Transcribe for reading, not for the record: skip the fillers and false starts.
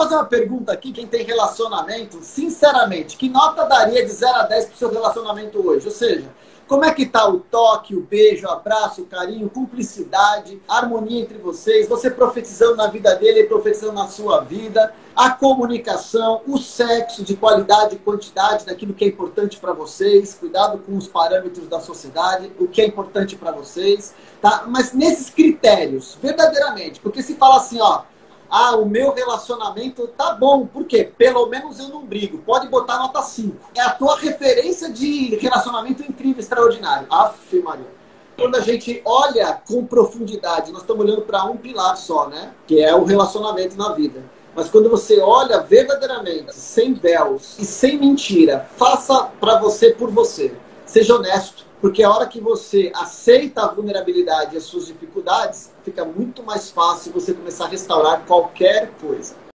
fazer uma pergunta aqui, quem tem relacionamento, sinceramente, que nota daria de 0 a 10 pro seu relacionamento hoje? Ou seja, como é que tá o toque, o beijo, o abraço, o carinho, cumplicidade, a harmonia entre vocês, você profetizando na vida dele e profetizando na sua vida, a comunicação, o sexo de qualidade e quantidade daquilo que é importante para vocês, cuidado com os parâmetros da sociedade, o que é importante para vocês, tá? Mas nesses critérios, verdadeiramente, porque se fala assim, ó, ah, o meu relacionamento tá bom. Por quê? Pelo menos eu não brigo. Pode botar nota 5. É a tua referência de relacionamento incrível, extraordinário. Aff, Maria. Quando a gente olha com profundidade, nós estamos olhando para um pilar só, né? Que é o relacionamento na vida. Mas quando você olha verdadeiramente, sem véus e sem mentira, faça para você por você. Seja honesto, porque a hora que você aceita a vulnerabilidade e as suas dificuldades, fica muito mais fácil você começar a restaurar qualquer coisa.